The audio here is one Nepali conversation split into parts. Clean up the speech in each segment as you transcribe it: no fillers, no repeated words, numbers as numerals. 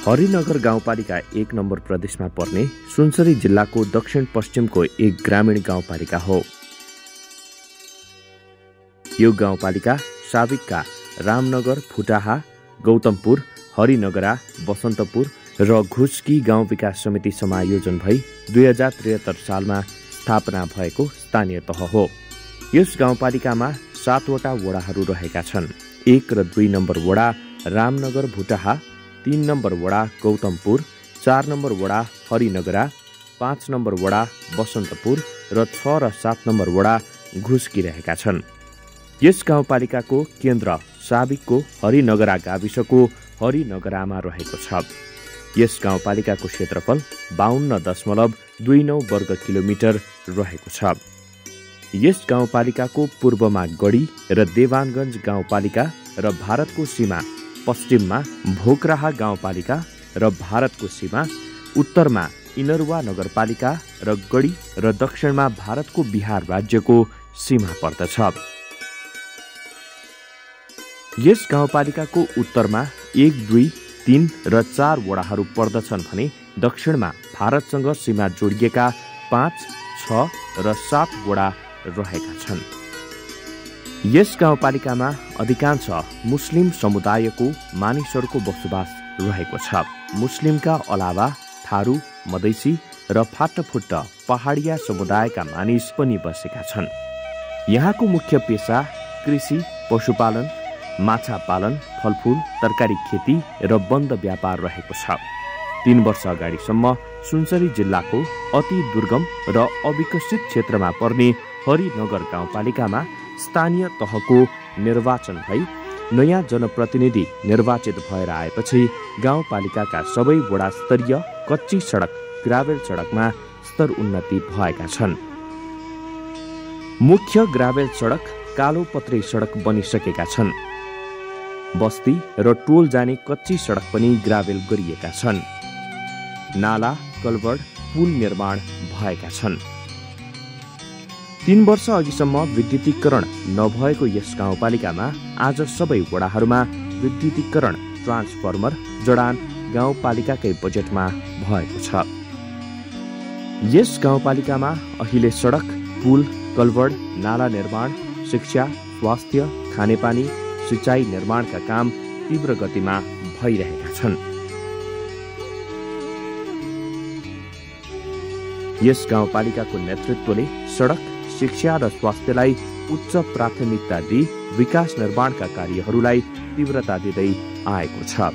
हरिनगर गाउँपालिका 1 नम्बर प्रदेशमा पर्ने सुनसरी जिल्लाको दक्षिण पश्चिमको एक ग्रामीण गाउँपालिका हो। यो गाउँपालिका साबिकका रामनगर, फुटाहा, गौतमपुर, हरिनगरा, बसन्तपुर र घुस्की गाउँ विकास समिति समायोजन भई 2073 सालमा स्थापना भएको स्थानीय तह हो। यस गाउँपालिकामा 7 वटा वडाहरू रहेका छन्। 1 र 2 नम्बर वडा रामनगर, भुटाहा, 3 नम्बर वडा गौतमपुर, 4 नम्बर वडा हरिनगरा, 5 नम्बर वडा बसन्तपुर र 6 र 7 नम्बर वडा घुस्की रहेका छन्। यस गाउँपालिकाको केन्द्र साबिकको हरिनगरा गाविसको हरिनगरामा रहेको छ। यस गाउँपालिकाको क्षेत्रफल 52.29 वर्ग किलोमिटर रहेको छ। यस गाउँपालिकाको पूर्वमा गढी र देवानगञ्ज गाउँपालिका र भारतको सीमा पश्चिममा भोकराहा गाउँपालिका र भारतको सीमा उत्तरमा इनरुवा नगरपालिका र गढी र दक्षिणमा भारतको बिहार राज्यको सीमा पर्दछ। यस गाउँपालिकाको उत्तरमा 1, 2, 3 र 4 वडाहरू पर्दछन् भने दक्षिणमा भारतसँग सीमा जोडिएका 5, 6 र 7 वडा रहेका छन्। यस गाउँपालिकामा अधिकांश मुस्लिम समुदायको मानिसहरूको बसोबास रहेको छ। मुस्लिमका अलावा थारू, मधेसी र फाटफुट्ट पहाडिया समुदायका मानिस पनि बसेका छन्। यहाँको मुख्य पेशा कृषि, पशुपालन, माछा पालन, फलफूल, तरकारी खेती र बन्द व्यापार रहेको छ। 3 वर्ष अगाडिसम्म सुनसरी जिल्लाको अति दुर्गम र अविकसित क्षेत्रमा पर्ने हरिनगर गाउँपालिकामा स्थानीय तहको निर्वाचन भई नयाँ जनप्रतिनिधि निर्वाचित भएर आएपछि गाउँपालिकाका सबै वडा स्तरीय कच्ची सडक, ग्राभेल सडकमा स्तर उन्नति भएका छन्। मुख्य ग्राभेल सडक कालोपत्रे सडक बनिसकेका छन्। बस्ती र टोल जाने कच्ची सडक पनि ग्राभेल गरिएका छन्। नाला, कलभर्ट, पुल निर्माण भएका छन्। 3 वर्ष अघिसम्म विद्युतीकरण नभएको यस गाउँपालिकामा आज सबै वडाहरूमा विद्युतीकरण, ट्रान्सफर्मर जडान गाउँपालिकाकै बजेटमा भएको छ। यस गाउँपालिकामा अहिले सडक, पुल, कलभर्ट, नाला निर्माण, शिक्षा, स्वास्थ्य, खानेपानी, सिँचाइ निर्माणका काम तीव्र गतिमा भइरहेका छन्। यस गाउँपालिकाको नेतृत्वले सडक, शिक्षा र स्वास्थ्यलाई उच्च प्राथमिकता दिई विकास निर्माणका कार्यहरूलाई तीव्रता दिँदै आएको छ।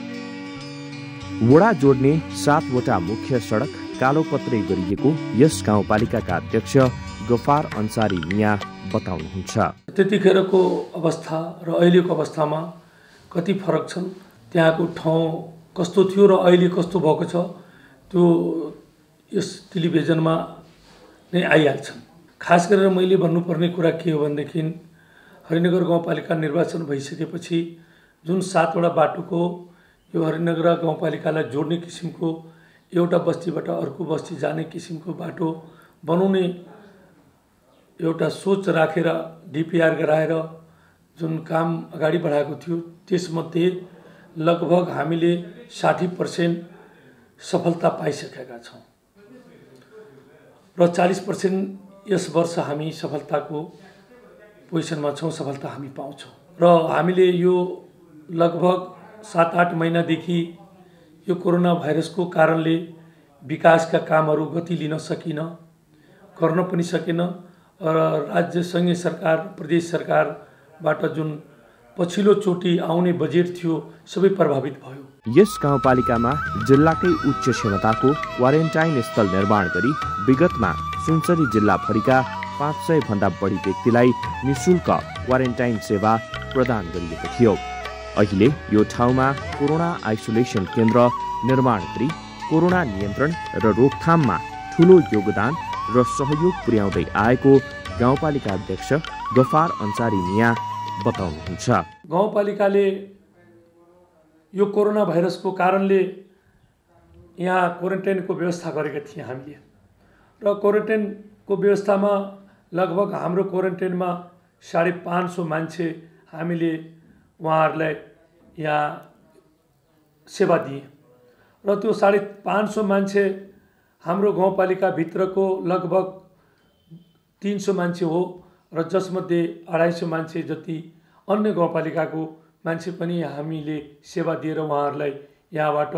वडा जोड्ने 7 वटा मुख्य सडक कालोपत्रे गरिएको यस गाउँपालिकाका अध्यक्ष गफार अन्सारी मिया बताउनुहुन्छ। त्यतिखेरको अवस्था र अहिलेको अवस्थामा कति फरक छन्, त्यहाँको ठाउँ कस्तो थियो र अहिले कस्तो भएको छ, त्यो यस टेलिभिजनमा नै आइहाल्छन्। खास गरेर मैले भन्नुपर्ने कुरा के हो भनेदेखि हरिनगर गाउँपालिका निर्वाचन भइसकेपछि जुन 7 वटा बाटोको यो हरिनगर गाउँपालिकालाई जोड्ने किसिमको एउटा बस्तीबाट अर्को बस्ती जाने किसिमको बाटो बनाउने एउटा सोच राखेर डिपिआर गराएर जुन काम अगाडि बढाएको थियो, त्यसमध्ये लगभग हामीले 60% सफलता पाइसकेका छौँ र 40% यस वर्ष हामी सफलताको पोजिसनमा छौँ, सफलता हामी पाउँछौँ। र हामीले यो लगभग 7-8 महिनादेखि यो कोरोना भाइरसको कारणले विकासका कामहरू गति लिन सकिन, गर्न पनि सकेन र राज्य सङ्घीय सरकार, प्रदेश सरकारबाट जुन पछिल्लो चोटि आउने बजेट थियो सबै प्रभावित भयो। यस गाउँपालिकामा जिल्लाकै उच्च क्षमताको क्वारेन्टाइन स्थल निर्माण गरी विगतमा सुनसरी जिल्लाभरिका 500 भन्दा बढी व्यक्तिलाई निःशुल्क क्वारेन्टाइन सेवा प्रदान गरिएको थियो। अहिले यो ठाउँमा कोरोना आइसोलेसन केन्द्र निर्माण गरी कोरोना नियन्त्रण र रोकथाममा ठूलो योगदान र सहयोग पुर्याउँदै आएको गाउँपालिका अध्यक्ष गफार अन्सारी मिया बताउनुहुन्छ। गाउँपालिकाले यो कोरोना भाइरसको कारणले यहाँ क्वारेन्टाइनको व्यवस्था गरेका थियौँ हामीले र क्वारेन्टाइनको व्यवस्थामा लगभग हाम्रो क्वारेन्टाइनमा 550 मान्छे हामीले उहाँहरूलाई यहाँ सेवा दिए र त्यो 550 मान्छे हाम्रो गाउँपालिकाभित्रको लगभग 300 मान्छे हो र जसमध्ये 250 मान्छे जति अन्य गाउँपालिकाको मान्छे पनि हामीले सेवा दिएर उहाँहरूलाई यहाँबाट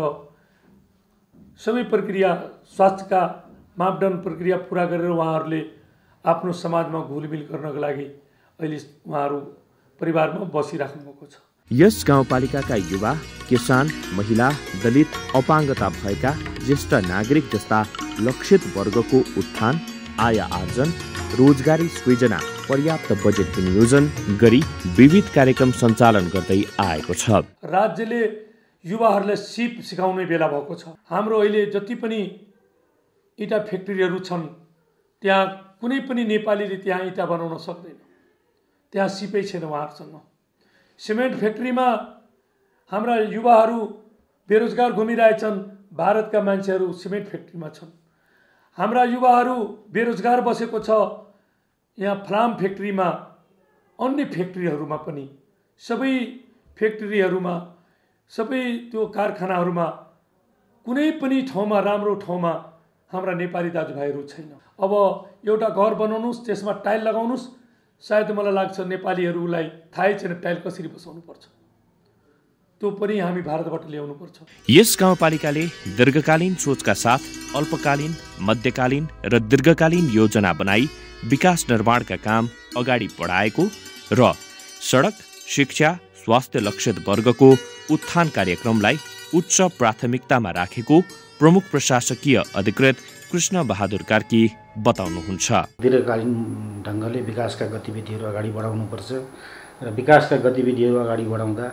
सबै प्रक्रिया स्वास्थ्यका मापदण्ड प्रक्रिया पुरा गरेर उहाँहरूले आफ्नो समाजमा घुलमिल गर्नको लागि अहिले उहाँहरू परिवारमा बसिराख्नु भएको छ। यस गाउँपालिकाका युवा, किसान, महिला, दलित, अपाङ्गता भएका ज्येष्ठ नागरिक जस्ता लक्षित वर्गको उत्थान, आय आर्जन, रोजगारी सृजना, पर्याप्त बजेट विनियोजन गरी विविध कार्यक्रम सञ्चालन गर्दै आएको छ। राज्यले युवाहरूलाई सिप सिकाउने बेला भएको छ। हाम्रो अहिले जति पनि इँटा फ्याक्ट्रीहरू छन् त्यहाँ कुनै पनि नेपालीले त्यहाँ इँटा बनाउन सक्दैन, त्यहाँ सिपै छैन उहाँहरूसँग। सिमेन्ट फ्याक्ट्रीमा हाम्रा युवाहरू बेरोजगार घुमिरहेछन्, भारतका मान्छेहरू सिमेन्ट फ्याक्ट्रीमा छन्। हाम्रा युवाहरू बेरोजगार बसेको छ यहाँ फ्लाम फ्याक्ट्रीमा, अन्य फ्याक्ट्रीहरूमा पनि, सबै फ्याक्ट्रीहरूमा, सबै त्यो कारखानाहरूमा कुनै पनि ठाउँमा राम्रो ठाउँमा हाम्रा नेपाली दाजुभाइहरू छैन। अब एउटा घर बनाउनुस्, त्यसमा टाइल लगाउनुस्, सायद मलाई लाग्छ नेपालीहरूलाई थाहै छैन टाइल कसरी बसाउनु पर्छ। त्यो पनि हामी भारतबाट ल्याउनु पर्छ। यस गाउँपालिकाले दीर्घकालीन सोचका साथ अल्पकालीन, मध्यकालीन र दीर्घकालीन योजना बनाई विकास निर्माणका काम अगाडि बढाएको र सडक, शिक्षा, स्वास्थ्य लक्षित वर्गको उत्थान कार्यक्रमलाई उच्च प्राथमिकतामा राखेको प्रमुख प्रशासकीय अधिकृत कृष्ण बहादुर कार्की बताउनुहुन्छ। दीर्घकालीन ढङ्गले विकासका गतिविधिहरू अगाडि बढाउनुपर्छ र विकासका गतिविधिहरू अगाडि बढाउँदा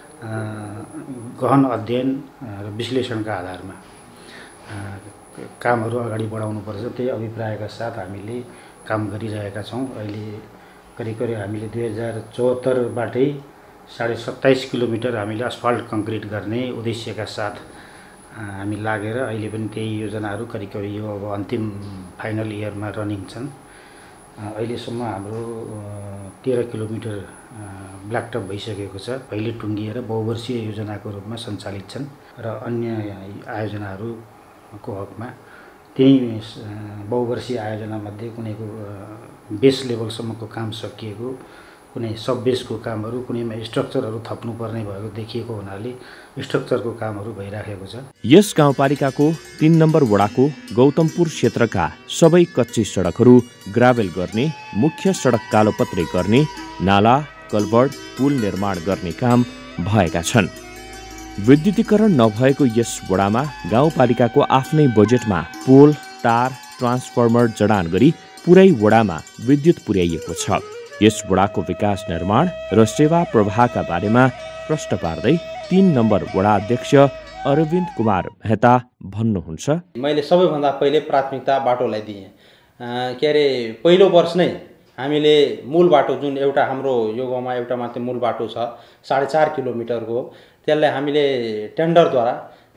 गहन अध्ययन र विश्लेषणका आधारमा कामहरू अगाडि बढाउनुपर्छ। त्यही अभिप्रायका साथ हामीले काम गरिरहेका छौँ। अहिले करिब हामीले 2074बाटै 27.5 किलोमिटर हामीले अस्फाल्ट कङ्क्रिट गर्ने उद्देश्यका साथ हामी लागेर अहिले पनि त्यही योजनाहरू करिब यो अब अन्तिम फाइनल इयरमा रनिङ छन्। अहिलेसम्म हाम्रो 13 किलोमिटर ब्ल्याकटप भइसकेको छ। पहिले टुङ्गिएर बहुवर्षीय योजनाको रूपमा सञ्चालित छन् र अन्य आयोजनाहरूको हकमा त्यही बहुवर्षीय आयोजनामध्ये कुनैको बेस लेभलसम्मको काम सकिएको, कुनै सब बेसको कामहरू, कुनैमा स्ट्रक्चरहरू थप्नुपर्ने भएको देखिएको हुनाले स्ट्रक्चरको कामहरू भइराखेको छ। यस गाउँपालिकाको 3 नम्बर वडाको गौतमपुर क्षेत्रका सबै कच्ची सडकहरू ग्राभेल गर्ने, मुख्य सडक कालोपत्रे गर्ने, नाला, कल्भर्ट, पुल निर्माण गर्ने काम भएका छन्। विद्युतीकरण नभएको यस वडामा गाउँपालिकाको आफ्नै बजेटमा पोल, तार, ट्रान्सफर्मर जडान गरी पुरै वडामा विद्युत पुर्याइएको छ। यस वडाको विकास निर्माण र सेवा प्रवाहका बारेमा प्रश्न पार्दै 3 नम्बर वडा अध्यक्ष अरविन्द कुमार मेहता भन्नुहुन्छ, मैले सबैभन्दा पहिले प्राथमिकता बाटोलाई दिएँ। के अरे पहिलो वर्ष नै हामीले मूल बाटो जुन एउटा हाम्रो यो गाउँमा एउटा मात्रै मूल बाटो छ 4.5 किलोमिटरको, त्यसलाई हामीले टेन्डरद्वारा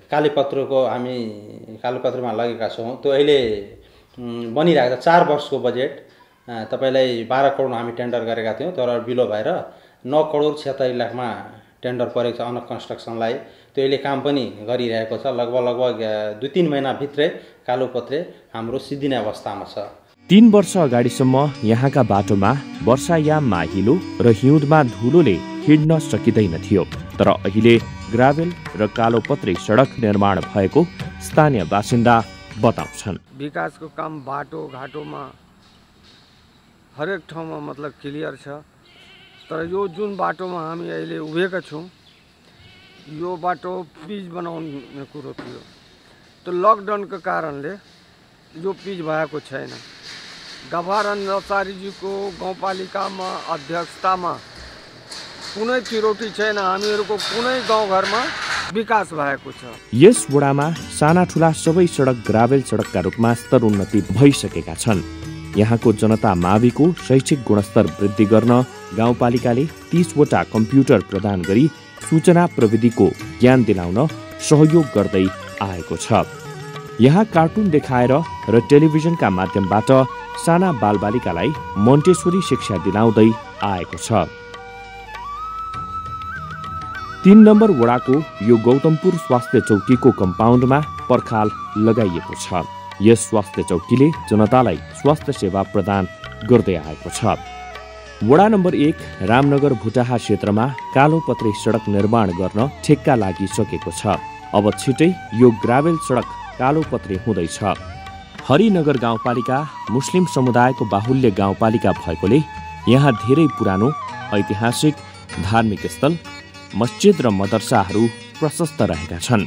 कालीपत्रमा लगेका छौँ। त्यो अहिले बनिरहेको छ। 4 वर्षको बजेट तपाईलाई 12 करोड हामी टेन्डर गरेका थियौँ, तर बिलो भएर 9 करोड 76 लाखमा टेन्डर परेको छ अन कन्स्ट्रक्सनलाई। त्यो अहिले काम पनि गरिरहेको छ। लगभग 2-3 महिनाभित्रै कालोपत्रे हाम्रो सिद्धिने अवस्थामा छ। 3 वर्ष अगाडिसम्म यहाँका बाटोमा वर्षायाममा हिलो र हिउँदमा धुलोले हिँड्न सकिँदैन थियो, तर अहिले ग्राभेल र कालोपत्रे सडक निर्माण भएको स्थानीय बासिन्दा बताउँछन्। विकासको काम बाटो घाटोमा हरेक ठाउँमा मतलब क्लियर छ, तर यो जुन बाटोमा हामी अहिले उभिएका छौँ यो बाटो पिच बनाउने कुरो थियो। त्यो लकडाउनको कारणले यो पिच भएको छैन। गभर्नर नचारीजीको गाउँपालिकामा अध्यक्षतामा कुनै त्रुटि छैन। हामीहरूको कुनै गाउँघरमा विकास भएको छ। यस वडामा साना ठुला सबै सडक ग्राभेल सडकका रूपमा स्तरोन्नति भइसकेका छन्। यहाँको जनता माविको शैक्षिक गुणस्तर वृद्धि गर्न गाउँपालिकाले 30 वटा कम्प्युटर प्रदान गरी सूचना प्रविधिको ज्ञान दिलाउन सहयोग गर्दै आएको छ। यहाँ कार्टुन देखाएर र टेलिभिजनका माध्यमबाट साना बालबालिकालाई मोन्टेसोरी शिक्षा दिलाउँदै आएको छ। 3 नम्बर वडाको यो गौतमपुर स्वास्थ्य चौकीको कम्पाउन्डमा पर्खाल लगाइएको छ। यस स्वास्थ्य चौकीले जनतालाई स्वास्थ्य सेवा प्रदान गर्दै आएको छ। वडा नम्बर 1 रामनगर भुटाहा क्षेत्रमा कालोपत्रे सडक निर्माण गर्न ठेक्का लागिसकेको छ। अब छिटै यो ग्राभेल सडक कालोपत्रे हुँदैछ। हरिनगर गाउँपालिका मुस्लिम समुदायको बाहुल्य गाउँपालिका भएकोले यहाँ धेरै पुरानो ऐतिहासिक धार्मिक स्थल, मस्जिद र मदरसाहरू प्रशस्त रहेका छन्।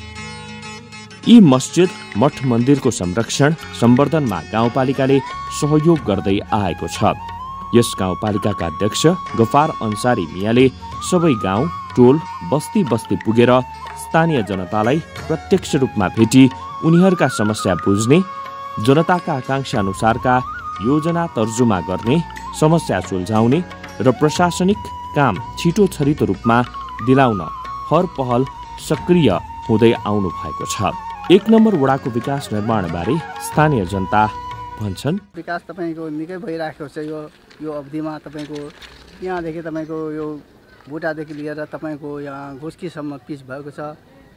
यी मस्जिद मठ मन्दिरको संरक्षण सम्वर्धनमा गाउँपालिकाले सहयोग गर्दै आएको छ। यस गाउँपालिकाका अध्यक्ष गफार अन्सारी मियाले सबै गाउँ, टोल, बस्ती बस्ती पुगेर स्थानीय जनतालाई प्रत्यक्ष रूपमा भेटी उनीहरूका समस्या बुझ्ने, जनताका आकांक्षा अनुसारका योजना तर्जुमा गर्ने, समस्या सुल्झाउने र प्रशासनिक काम छिटो छरितो रूपमा दिलाउन हर पहल सक्रिय हुँदै आउनु भएको छ। 1 नम्बर वडाको विकास निर्माणबारे स्थानीय जनता भन्छन्, विकास तपाईँको निकै भइरहेको छ। यो अवधिमा तपाईँको यहाँदेखि तपाईँको यो भुटादेखि लिएर तपाईँको यहाँ घुस्कीसम्म पिच भएको छ।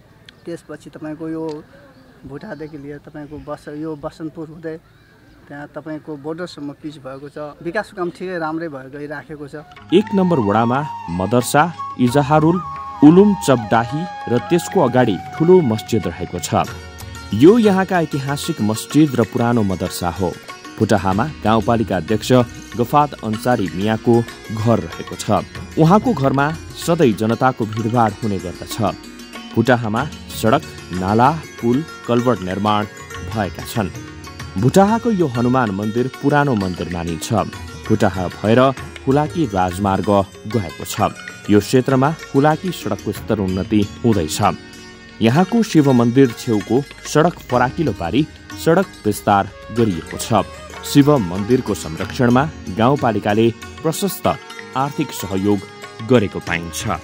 त्यसपछि तपाईँको यो भुटादेखि लिएर तपाईँको यो बसन्तपुर हुँदै त्यहाँ तपाईँको बोर्डरसम्म पिच भएको छ। विकासको काम ठिकै राम्रै भएर गइराखेको छ। 1 नम्बर वडामा मदरसा इजहारुल उलुम चबडाही र त्यसको अगाडि ठुलो मस्जिद रहेको छ। यो यहाँका ऐतिहासिक मस्जिद र पुरानो मदरसा हो। भुटाहामा गाउँपालिका अध्यक्ष गफात अन्सारी मियाको घर रहेको छ। उहाँको घरमा सधैँ जनताको भिडभाड हुने गर्दछ। भुटाहामा सडक, नाला, पुल, कल्भर्ट निर्माण भएका छन्। भुटाहाको यो हनुमान मन्दिर पुरानो मन्दिर मानिन्छ। भुटाहा भएर हुलाकी राजमार्ग गएको छ। यो क्षेत्रमा हुलाकी सडकको स्तर उन्नति हुँदैछ। यहाँको शिव मन्दिर छेउको सडक फराकिलो पारी सडक विस्तार गरिएको छ। शिव मन्दिरको संरक्षणमा गाउँपालिकाले प्रशस्त आर्थिक सहयोग गरेको पाइन्छ।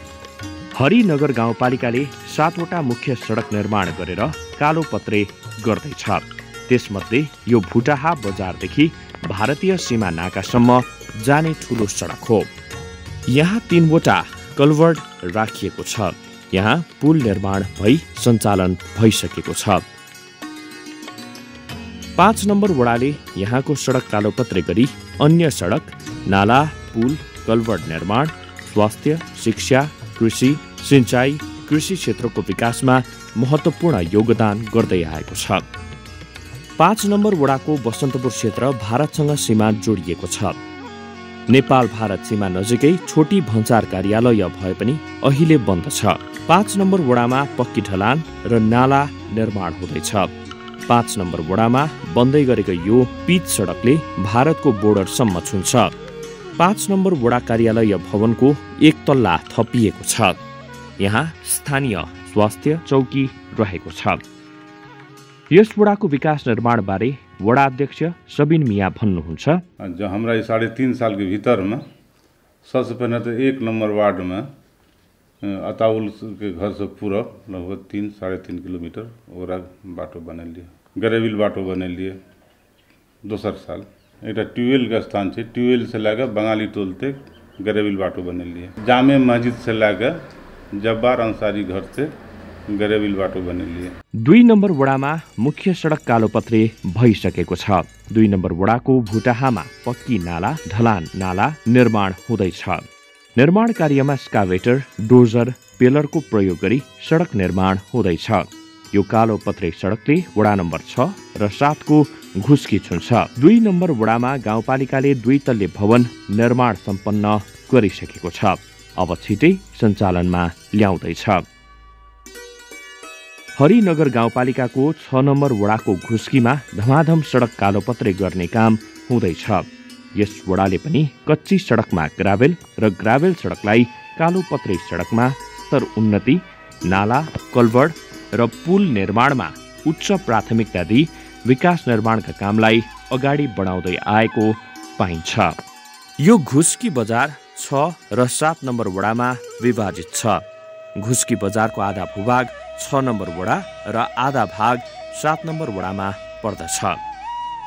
हरिनगर गाउँपालिकाले 7 वटा मुख्य सडक निर्माण गरेर कालोपत्रे गर्दैछ। त्यसमध्ये यो भुटाहा बजारदेखि भारतीय सीमा नाकासम्म जाने ठुलो सडक हो। यहाँ 3 वटा कल्भर्ट राखिएको छ। यहाँ पुल निर्माण भई सञ्चालन भइसकेको छ। 5 नम्बर वडाले यहाँको सडक कालोपत्रे गरी अन्य सडक, नाला, पुल, कल्भर्ट निर्माण, स्वास्थ्य, शिक्षा, कृषि, सिंचाई, कृषि क्षेत्रको विकासमा महत्त्वपूर्ण योगदान गर्दै आएको छ। 5 नम्बर वडाको बसन्तपुर क्षेत्र भारतसँग सीमा जोडिएको छ। नेपाल भारत सीमा नजिकै छोटी भन्सार कार्यालय भए पनि अहिले बन्द छ। 5 नम्बर वडामा पक्की ढलान र नाला निर्माण हुँदैछ। 5 नम्बर वडामा बन्दै गरेको यो पिच सडकले भारतको बोर्डरसम्म छुन्छ। 5 नम्बर वडा कार्यालय भवनको 1 तल्ला थपिएको छ। यहाँ स्थानीय स्वास्थ्य चौकी रहेको छ। यस वडाको विकास निर्माण बारे वडा अध्यक्ष सबिन मिया भन्नुहुन्छ, जो हमारा 3.5 साल के भीतर में सबसे पहले तो 1 नंबर वार्ड में अताउल के घर से पूरब लगभग 3-3.5 किलोमीटर ओरा बाटो बने लिए, गरेबिल बाटो बने लिए। दोसर साल एक ट्यूबवेल का स्थान है, ट्यूबवेल से लाकर बंगाली टोल तक गरेबिल बाटो बने लिए। जामे मस्जिद से लाकर जब्बार अंसारी घर से गरेबिल बाटो बने लिए। 2 नम्बर वडामा मुख्य सडक कालोपत्रे भइसकेको छ। 2 नम्बर वडाको भुटाहामा पक्की नाला, ढलान नाला निर्माण हुँदैछ। निर्माण कार्यमा स्कावेटर, डोजर, पेलरको प्रयोग गरी सडक निर्माण हुँदैछ। यो कालोपत्रे सडकले वडा नम्बर 6 र 7 को घुस्की छुन्छ। 2 नम्बर वडामा गाउँपालिकाले 2 तल्ले भवन निर्माण सम्पन्न गरिसकेको छ। अब छिटै सञ्चालनमा ल्याउँदैछ। हरिनगर गाउँपालिकाको 6 नम्बर वडाको घुस्कीमा धमाधम सडक कालोपत्रे गर्ने काम हुँदैछ। यस वडाले पनि कच्ची सडकमा ग्राभेल र ग्राभेल सडकलाई कालोपत्रे सडकमा स्तर उन्नति, नाला, कल्भर्ट र पुल निर्माणमा उच्च प्राथमिकता दिई विकास निर्माणका कामलाई अगाडि बढाउँदै आएको पाइन्छ। यो घुस्की बजार 6 र 7 नम्बर वडामा विभाजित छ। घुस्की बजारको आधा भूभाग 6 नम्बर वडा र आधा भाग 7 नम्बर वडामा पर्दछ।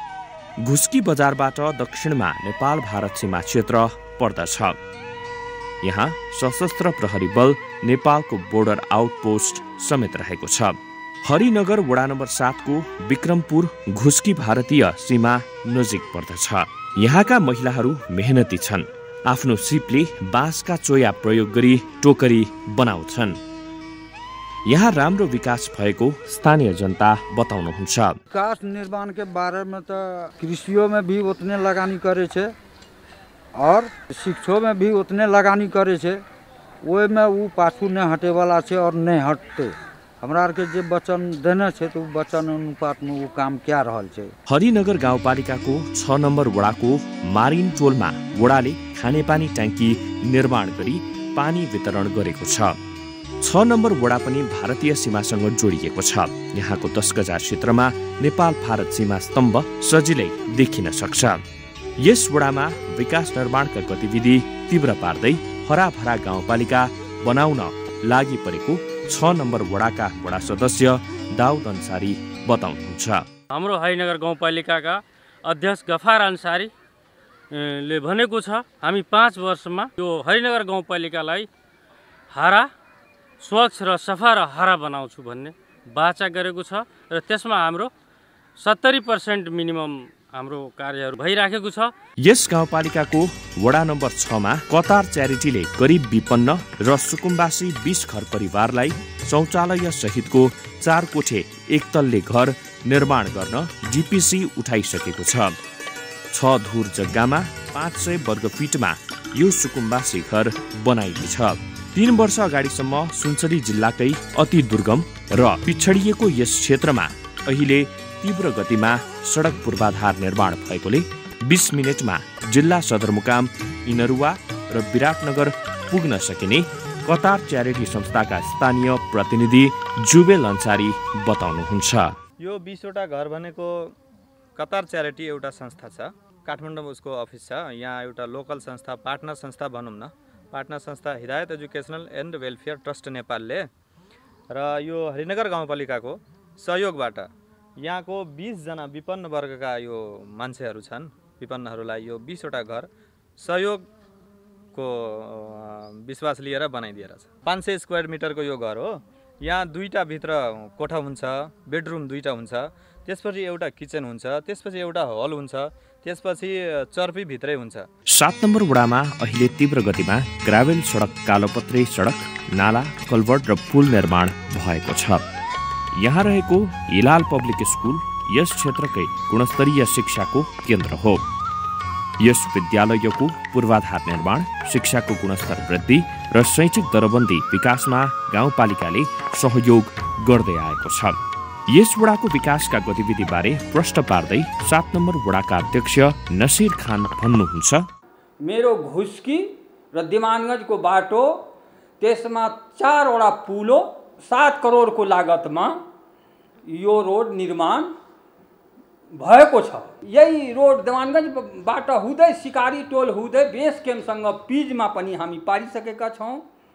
घुस्की बजारबाट दक्षिणमा नेपाल भारत सीमा क्षेत्र पर्दछ। यहाँ सशस्त्र प्रहरी बल नेपालको बोर्डर आउटपोस्ट समेत रहेको छ। हरिनगर वडा नम्बर 7 को विक्रमपुर घुस्की भारतीय सीमा नजिक पर्दछ। यहाँका महिलाहरू मेहनती छन्। आफ्नो सिपले बाँसका चोया प्रयोग गरी टोकरी बनाउँछन्। यहाँ राम्रो विकास भएको स्थानीय जनता बताउनुहुन्छ। विकास निर्माण के बारे में तो कृषियों में भी उतने लगानी करे छे और शिक्षों में भी उतने लगानी करे छे। ओहि में वो पाछू नहीं हटे वाला छे और नहीं हटते। हमरा आर के जे वचन देने छे तो वचन अनुपात में वो काम क्या रहल छे। हरिनगर गाउँपालिकाको 6 नम्बर वडाको मारिन टोलमा वडाले खानेपानी ट्याङ्की निर्माण गरी पानी वितरण गरेको छ। 6 नम्बर वडा पनि भारतीय सीमासँग जोडिएको छ। यहाँको 10 गजा क्षेत्रमा नेपाल भारत सीमा स्तम्भ सजिलै देखिन सक्छ। यस वडामा विकास निर्माणका गतिविधि तीव्र पार्दै हराभरा गाउँपालिका बनाउन लागि परेको 6 नम्बर वडाका वडा सदस्य दाउद अन्सारी बताउनुहुन्छ। हाम्रो हरिनगर गाउँपालिकाका अध्यक्ष गफार अन्सारी ले भनेको छ हामी 5 वर्षमा यो हरिनगर गाउँपालिकालाई हारा स्वच्छ र सफा र हरा बनाउँछु भन्ने वाचा गरेको छ र त्यसमा हाम्रो 70% मिनिमम हाम्रो कार्यहरू भइराखेको छ। यस गाउँपालिकाको वडा नम्बर 6 मा कतार च्यारिटीले गरिब विपन्न र सुकुम्बासी 20 घर परिवारलाई शौचालय सहितको 4 कोठे एकतल्ले घर निर्माण गर्न डीपीसी उठाइसकेको छ। 6 धुर जग्गामा 500 वर्ग फिटमा यो सुकुम्बासी घर बनाइनेछ। 3 वर्ष अगाडिसम्म सुनसरी जिल्लाकै अति दुर्गम र पिछडिएको यस क्षेत्रमा अहिले तीव्र गतिमा सडक पूर्वाधार निर्माण भएकोले 20 मिनेटमा जिल्ला सदरमुकाम इनरुवा र विराटनगर पुग्न सकिने कतार च्यारिटी संस्थाका स्थानीय प्रतिनिधि जुबेल अन्सारी बताउनुहुन्छ। यो 20 वटा घर भनेको कतार च्यारिटी एउटा संस्था छ। काठमाडौँमा उसको अफिस छ। यहाँ एउटा लोकल संस्था पार्टनर संस्था भनौँ न, पार्टनर संस्था हिदायत एजुकेसनल एन्ड वेलफेयर ट्रस्ट नेपालले र यो हरिनगर गाउँपालिकाको सहयोगबाट यहाँको 20 जना विपन्न वर्गका यो मान्छेहरू छन्। विपन्नहरूलाई यो 20 वटा घर सहयोगको विश्वास लिएर बनाइदिएर छ। 500 स्क्वायर मिटरको यो घर हो। यहाँ 2टा भित्र कोठा हुन्छ, बेडरुम 2टा हुन्छ, त्यसपछि एउटा किचन हुन्छ, त्यसपछि एउटा हल हुन्छ, त्यसपछि चर्पी भित्रै हुन्छ। 7 नम्बर वडामा अहिले तीव्र गतिमा ग्राभेल सडक, कालोपत्रे सडक, नाला, कल्भर्ट र पुल निर्माण भएको छ। यहाँ रहेको हिलाल पब्लिक स्कुल यस क्षेत्रकै गुणस्तरीय शिक्षाको केन्द्र हो। यस विद्यालयको पूर्वाधार निर्माण, शिक्षाको गुणस्तर वृद्धि र शैक्षिक दरबन्दी विकासमा गाउँपालिकाले सहयोग गर्दै आएको छ। यस वडाको विकासका गतिविधिबारे प्रश्न पार्दै 7 नम्बर वडाका अध्यक्ष नसिर खान भन्नुहुन्छ। मेरो घुस्की र दिमानगञ्जको बाटो, त्यसमा 4 वटा पुलो 7 करोडको लागतमा यो रोड निर्माण भएको छ। यही रोड दिमानगञ्जबाट हुँदै सिकारी टोल हुँदै बेस क्याम्पसँग पिजमा पनि हामी पारिसकेका छौँ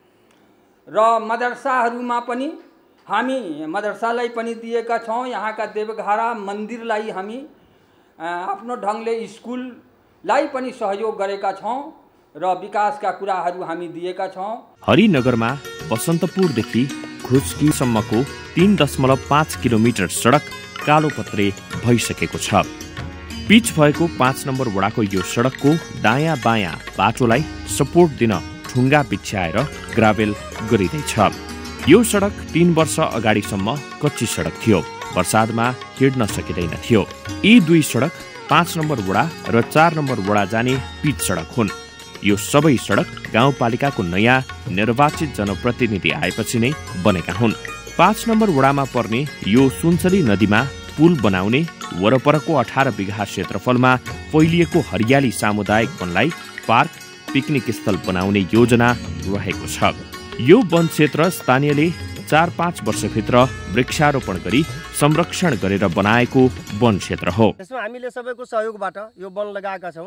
र मदरसाहरूमा पनि हामी मदरसालाई पनि दिएका छौँ। यहाँका देवघरा मन्दिरलाई हामी आफ्नो ढङ्गले स्कुललाई पनि सहयोग गरेका छौँ र विकासका कुराहरू हामी दिएका छौँ। हरिनगरमा बसन्तपुरदेखि घुस्कीसम्मको 3.5 किलोमिटर सडक कालोपत्रे भइसकेको छ। पिच भएको 5 नम्बर वडाको यो सडकको दायाँ बायाँ बाटोलाई सपोर्ट दिन ढुङ्गा बिछ्याएर ग्राभेल गरिँदैछ। यो सडक 3 वर्ष अगाडिसम्म कच्ची सडक थियो। बर्सातमा हिँड्न सकिँदैन थियो। यी 2 सडक 5 नम्बर वडा र 4 नम्बर वडा जाने पिच सडक हुन्। यो सबै सडक गाउँपालिकाको नयाँ निर्वाचित जनप्रतिनिधि आएपछि नै बनेका हुन्। 5 नम्बर वडामा पर्ने यो सुनसरी नदीमा पुल बनाउने वरपरको 18 बिघा क्षेत्रफलमा फैलिएको हरियाली सामुदायिक वनलाई पार्क, पिकनिक स्थल बनाउने योजना रहेको छ। यो वन क्षेत्र स्थानीयले 4-5 वर्षभित्र वृक्षारोपण गरी संरक्षण गरेर बनाएको वन क्षेत्र हो। यसमा हामीले सबैको सहयोगबाट यो वन लगाएका छौँ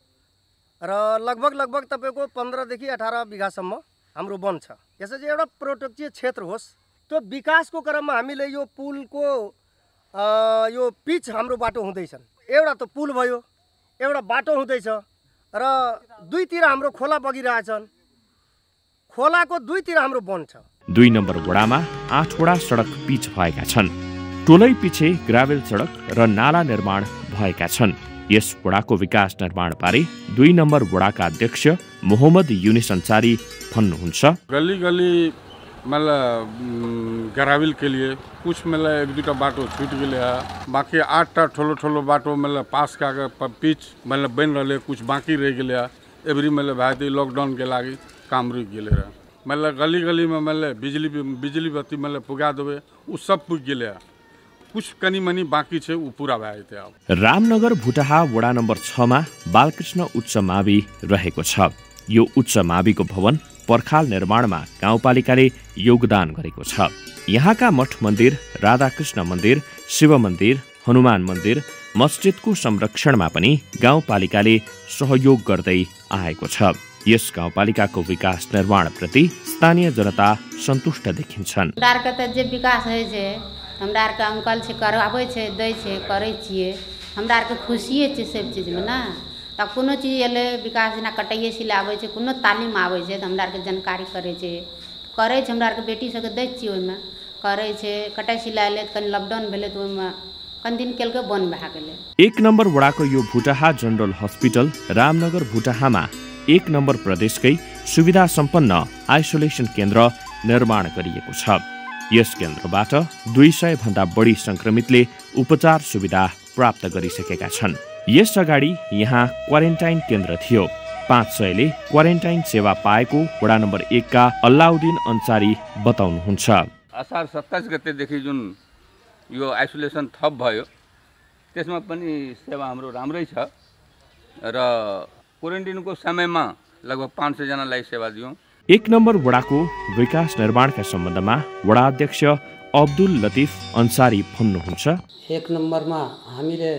र लगभग तपाईको 15 देखि 18 बिघासम्म हाम्रो वन छ। यसै चाहिँ एउटा प्रोटेक्टिभ क्षेत्र होस्। त्यो विकासको क्रममा हामीले यो पुलको यो पिच हाम्रो बाटो हुँदैछन्। एउटा त पुल भयो, एउटा बाटो हुँदैछ र दुईतिर हाम्रो खोला बगिरहेछन् खोलाको दुईतिर हाम्रो वन छ। 2 नम्बर वडामा 8 वटा सडक पिच भएका छन्। टोलै पछि ग्राभेल सडक र नाला निर्माण भएका छन्। यस वडाको विकास निर्माण बारे 2 नम्बर वडाका अध्यक्ष मोहम्मद युनिस अंसारी भन्नुहुन्छ। गली गली मतलब ग्राभेल के लिए कुछ मतलब 1-2 बाटो छूट गए है, बाकी 8टा ठोलो बाटो मतलब पास का पिच मतलब बन रहे, कुछ बाकी रह गए। एवरी मतलब भाई लॉकडाउन के लागी काम रुक गए रहे। मतलब गली गली में मतलब बिजली बत्ती मतलब पुगा देवे, उ सब पुग गए। कुछ कनी मनी बाकी छे उ पूरा भए थे। अब रामनगर भुटाहा वडा नम्बर 6 मा बालकृष्ण उच्च मावि रहेको छ। यो उच्च माविको भवन पर्खाल निर्माणमा गाउँपालिकाले योगदान गरेको छ। यहाँका मठ मन्दिर, राधाकृष्ण मन्दिर, शिव मन्दिर, हनुमान मन्दिर, मस्जिदको संरक्षणमा पनि गाउँपालिकाले सहयोग गर्दै आएको छ। यस गाउँपालिकाको विकास निर्माणप्रति स्थानीय जनता सन्तुष्ट देखिन्छन्। जे विकास होइ छै हमरा आरके अंकल छै, कराबै छै, दै छै, करै छियै। हमरा आरके खुशिये छै सब चीजमे ना। तब कोनो चीज एलै विकास जेना कटाइए सिलाबै छै, कोनो तालीम आबै छै तऽ हमरा आरके जानकारी करै छै। हमरा आरके बेटी सबके दै छियै, ओहिमे करै छै। कटाइ सिलाइ ले कनि लॉकडाउन भेलै तऽ ओहिमे कनि दिन केलकै बन्द भए गेलै। 1 नम्बर वडाको यो भुटाहा जनरल हस्पिटल रामनगर भुटाहामा 1 नम्बर प्रदेशकै सुविधा सम्पन्न आइसोलेसन केन्द्र निर्माण गरिएको छ। यस केन्द्रबाट 200 भन्दा बढी संक्रमितले उपचार सुविधा प्राप्त गरिसकेका छन्। यस अगाडि यहाँ क्वारेन्टाइन केन्द्र थियो। 500ले क्वारेन्टाइन सेवा पाएको वडा नम्बर 1 का अल्लाउद्दिन अंसारी बताउनुहुन्छ। असार 27 गतेदेखि जुन यो आइसोलेसन थप भयो त्यसमा पनि सेवा हाम्रो राम्रै छ र क्वारेन्टाइनको समयमा लगभग 500 जनालाई सेवा दियौं। 1 नम्बर वडाको विकास निर्माणका सम्बन्धमा वडा अध्यक्ष अब्दुल लतिफ अंसारी भन्नुहुन्छ। 1 नम्बरमा हामीले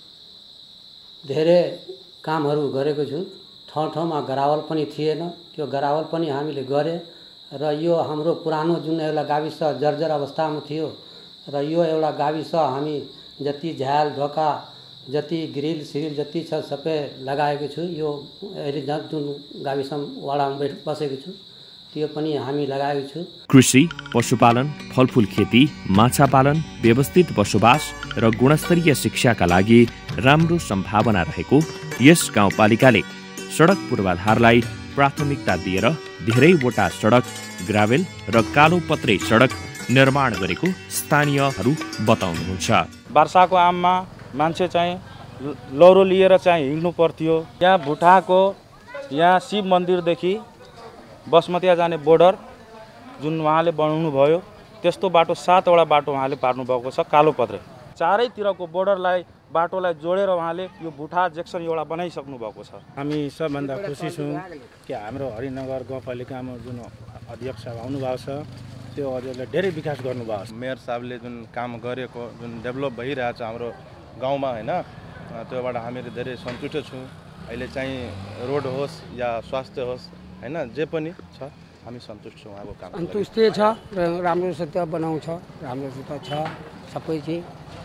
धेरै कामहरू गरेको छु। ठाउँ-ठाउँमा गरावल पनि थिएन, त्यो गरावल पनि हामीले गरे र यो हाम्रो पुरानो जुन एउटा गाविस जर्जर अवस्थामा थियो र यो एउटा गाविस हामी जति झ्याल ढोका जति ग्रिल सिरिल जति छ सबै लगाएको छु। यो अहिले जुन गाविसमा वडामा बसेको छु त्यो पनि हामी लगाएको छु। कृषि, पशुपालन, फलफूल खेती, माछा पालन, व्यवस्थित बसोबास र गुणस्तरीय शिक्षाका लागि राम्रो सम्भावना रहेको यस गाउँपालिकाले सडक पूर्वाधारलाई प्राथमिकता दिएर धेरैवटा सडक, ग्राभेल र कालो पत्रे सडक निर्माण गरेको स्थानीयहरू बताउनुहुन्छ। वर्षाको आममा मान्छे चाहिँ लौरो लिएर चाहिँ हिँड्नु पर्थ्यो। यहाँ भुटाको यहाँ शिव मन्दिरदेखि बसमतिया जाने बोर्डर जुन उहाँले बनाउनु भयो त्यस्तो बाटो 7 वटा बाटो उहाँले पार्नु भएको छ। कालो पत्रे चारैतिरको बोर्डरलाई बाटोलाई जोडेर उहाँले यो भुटा जंक्सन एउटा बनाइसक्नु भएको छ। हामी सबभन्दा खुसी छौँ कि हाम्रो हरिनगर गाउँपालिकामा जुन अध्यक्ष आउनुभएको छ त्यो हजुरले धेरै विकास गर्नुभएको छ। मेयर साहबले जुन काम गरेको जुन डेभलप भइरहेछ हाम्रो गाउँमा हैन, त्योबाट हामीले धेरै सन्तुष्ट छौँ। अहिले चाहिँ रोड होस् या स्वास्थ्य होस् हैन, जे पनि छ हामी सन्तुष्ट छौँ। अब काम सन्तुष्टि छ, राम्रोसित बनाउँछ, राम्रोसित छ, सबै चाहिँ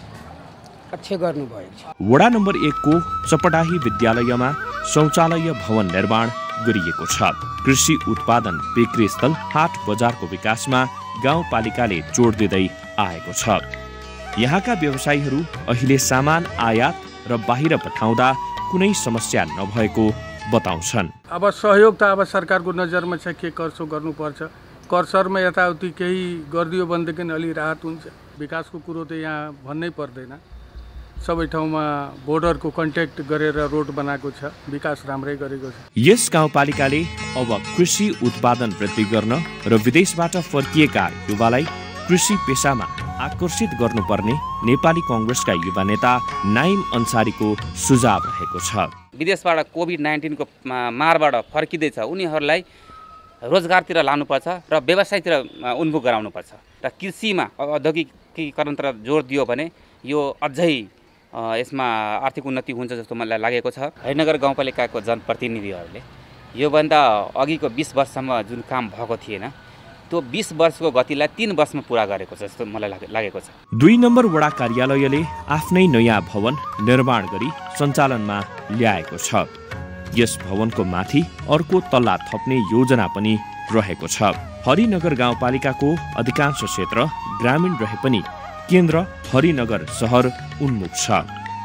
अच्छे गर्नुभएको छ। वडा नम्बर 1 को चपडाही विद्यालयमा शौचालय भवन निर्माण गरिएको छ। कृषि उत्पादन बिक्री स्थल, हाट बजारको विकासमा गाउँपालिकाले जोड दिँदै आएको छ। यहाँका व्यवसायीहरू अहिले सामान आयात र बाहिर पठाउँदा कुनै समस्या नभएको बताउँछन्। अब सहयोग त अब सरकारको नजरमा छ, के कर्सो गर्नुपर्छ। कर्सरमा यताउति केही गरिदियो भनेदेखि अलि राहत हुन्छ। विकासको कुरो त यहाँ भन्नै पर्दैन। सबै ठाउँमा बोर्डरको कन्ट्याक्ट गरेर रोड बनाएको छ, विकास राम्रै गरेको छ। यस गाउँपालिकाले अब कृषि उत्पादन वृद्धि गर्न र विदेशबाट फर्किएका युवालाई कृषि पेसामा आकर्षित गर्नुपर्ने नेपाली कांग्रेसका युवा नेता नाइम अन्सारीको सुझाव रहेको छ। विदेशबाट कोभिड-19 को मारबाट फर्किँदैछ उनीहरूलाई रोजगारतिर लानुपर्छ र व्यवसायतिर उन्मुख गराउनुपर्छ र कृषिमा औद्योगिकीकरणतिर जोड दियो भने यो अझै यसमा आर्थिक उन्नति हुन्छ जस्तो मलाई लागेको छ। हरिनगर गाउँपालिकाको जनप्रतिनिधिहरूले योभन्दा अघिको 20 वर्षसम्म जुन काम भएको थिएन त्यो 20 वर्षको गतिलाई 3 वर्षमा पूरा गरेको छ जस्तो मलाई लागेको छ। 2 नम्बर वडा कार्यालयले आफ्नै नयाँ भवन निर्माण गरी सञ्चालनमा ल्याएको छ। यस भवनको माथि अर्को तल्ला थप्ने योजना पनि रहेको छ। हरिनगर गाउँपालिकाको अधिकांश क्षेत्र ग्रामीण रहे पनि केन्द्र हरिनगर शहर उन्मुख छ।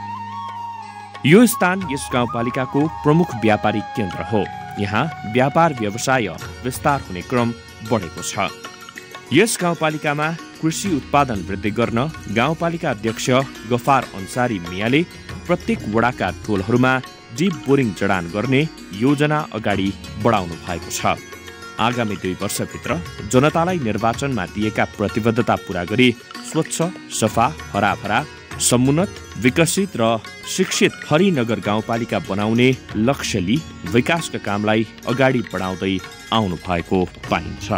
यो स्थान यस गाउँपालिकाको प्रमुख व्यापारिक केन्द्र हो। यहाँ व्यापार व्यवसाय विस्तार हुने क्रम बढेको छ। यस गाउँपालिकामा कृषि उत्पादन वृद्धि गर्न गाउँपालिका अध्यक्ष गफार अन्सारी मियाले प्रत्येक वडाका टोलहरूमा डिप बोरिङ जडान गर्ने योजना अगाडि बढाउनु भएको छ। आगामी 2 वर्षभित्र जनतालाई निर्वाचनमा दिएका प्रतिबद्धता पूरा गरी स्वच्छ, सफा, हराभरा, समुन्नत, विकसित र शिक्षित हरिनगर गाउँपालिका बनाउने लक्ष्य लिई विकासका कामलाई अगाडि बढाउँदै आउनु भएको पाइन्छ।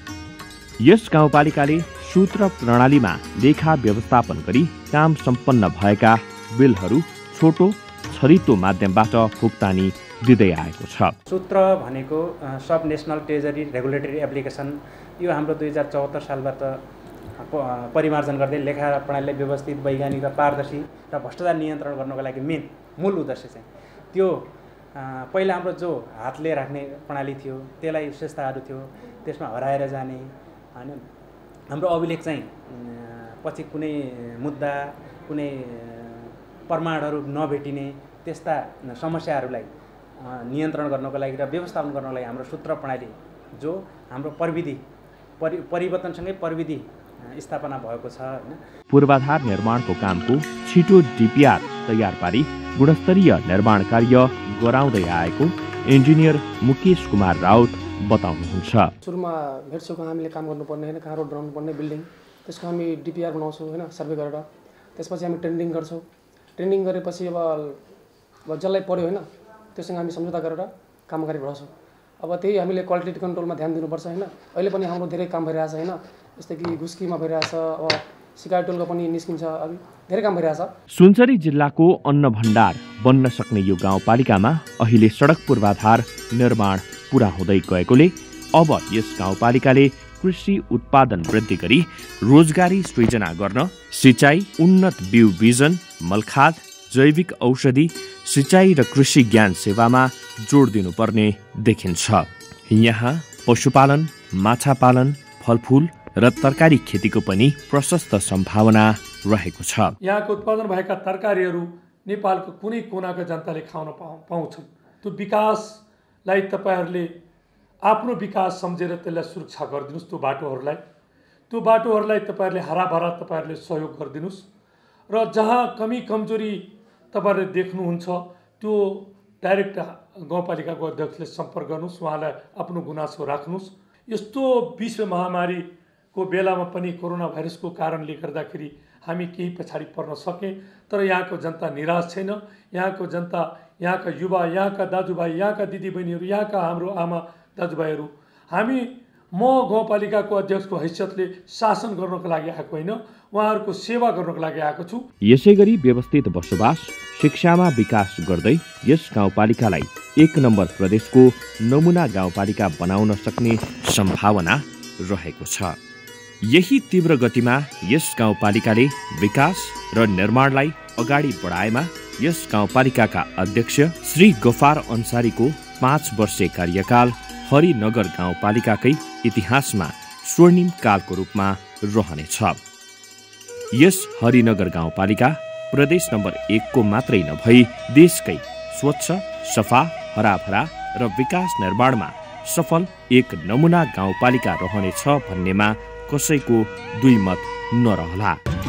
यस गाउँपालिकाले सूत्र प्रणालीमा लेखा व्यवस्थापन गरी काम सम्पन्न भएका बिलहरू छोटो छरितो माध्यमबाट भुक्तानी दिँदै आएको छ। सूत्र भनेको sub national treasury regulatory application, यो हाम्रो 2074 सालबाट परिमार्जन गर्दै लेखा प्रणालीलाई व्यवस्थित, वैज्ञानिक र पारदर्शी र भ्रष्टाचार नियन्त्रण गर्नको लागि मूल उद्देश्य चाहिँ त्यो पहिला हाम्रो जो हातले राख्ने प्रणाली थियो त्यसलाई विशेषताहरू थियो, त्यसमा हराएर जाने हैन। हाम्रो अभिलेख चाहिँ पछि कुनै मुद्दा, कुनै प्रमाणहरू नभेटिने त्यस्ता समस्याहरूलाई नियन्त्रण गर्नको लागि र व्यवस्थापन गर्नको लागि हाम्रो सूत्र प्रणाली जो हाम्रो प्रविधि परिवर्तनसँगै प्रविधि स्थापना भएको छ हैन। पूर्वाधार निर्माणको कामको छिटो डिपिआर तयार पारी गुणस्तरीय निर्माण कार्य गराउँदै आएको इन्जिनियर मुकेश कुमार राउत बताउनुहुन्छ। सुरुमा भेट्छौँ हामीले काम गर्नुपर्ने हैन, कहाँ रोड बनाउनु पर्ने बिल्डिङ, त्यसको हामी डिपिआर बनाउँछौँ हैन, सर्वे गरेर। त्यसपछि हामी टेन्डरिङ गर्छौँ। टेन्डरिङ गरेपछि अब जसलाई पर्यो हैन त्योसँग हामी सम्झौता गरेर काम अगाडि बढाउँछौँ। अब त्यही हामीले क्वालिटी कन्ट्रोलमा ध्यान दिनुपर्छ हैन। अहिले पनि हाम्रो धेरै काम भइरहेछ हैन, जस्तै कि घुस्कीमा भइरहेछ, अब सिकाइ टोलको पनि निस्किन्छ, अब धेरै काम भइरहेछ। सुनसरी जिल्लाको अन्न भण्डार बन्न सक्ने यो गाउँपालिकामा अहिले सडक पूर्वाधार निर्माण पूरा हुँदै गएकोले अब यस गाउँपालिकाले कृषि उत्पादन वृद्धि गरी रोजगारी सृजना गर्न सिँचाइ, उन्नत बिउ बिजन, मलखाद, जैविक औषधि, सिँचाइ र कृषि ज्ञान सेवामा जोड दिनुपर्ने देखिन्छ। यहाँ पशुपालन, माछा पालन, फलफूल र तरकारी खेतीको पनि प्रशस्त सम्भावना रहेको छ। यहाँको उत्पादन भएका तरकारीहरू नेपालको कुनै कुनाका जनताले खान पाउँछन्। त्यो विकासलाई तपाईहरूले आफ्नो विकास सम्झेर त्यसलाई सुरक्षा गरिदिनुहोस्। त्यो बाटोहरूलाई तपाईहरूले हराभरा तपाईँहरूले सहयोग गरिदिनुहोस् र जहाँ कमी कमजोरी तपाईँहरूले देख्नुहुन्छ त्यो डाइरेक्ट गाउँपालिकाको अध्यक्षले सम्पर्क गर्नुहोस्, उहाँलाई आफ्नो गुनासो राख्नुहोस्। यस्तो विश्व महामारीको बेलामा पनि कोरोना भाइरसको कारणले गर्दाखेरि हामी केही पछाडि पर्न सकेँ, तर यहाँको जनता निराश छैन। यहाँको जनता, यहाँका युवा, यहाँका दाजुभाइ, यहाँका दिदीबहिनीहरू, यहाँका हाम्रो आमा दाजुभाइहरू, म गाउँपालिकाको अध्यक्षको हैसियतले शासन गर्नको लागि आएको होइन, उहाँहरूको सेवा गर्नको लागि आएको छु। यसैगरी व्यवस्थित बसोबास, शिक्षामा विकास गर्दै यस गाउँपालिकालाई 1 नम्बर प्रदेशको नमुना गाउँपालिका बनाउन सक्ने सम्भावना रहेको छ। यही तीव्र गतिमा यस गाउँपालिकाले विकास र निर्माणलाई अगाडि बढाएमा यस गाउँपालिकाका अध्यक्ष श्री गफार अन्सारीको 5 वर्षे कार्यकाल हरिनगर गाउँपालिकाकै इतिहासमा स्वर्णिम कालको रूपमा रहनेछ। यस हरिनगर गाउँपालिका प्रदेश नम्बर 1 को मात्रै नभई देशकै स्वच्छ, सफा, हराभरा र विकास निर्माणमा सफल एक नमुना गाउँपालिका रहनेछ भन्नेमा कसैको दुई मत नरहला।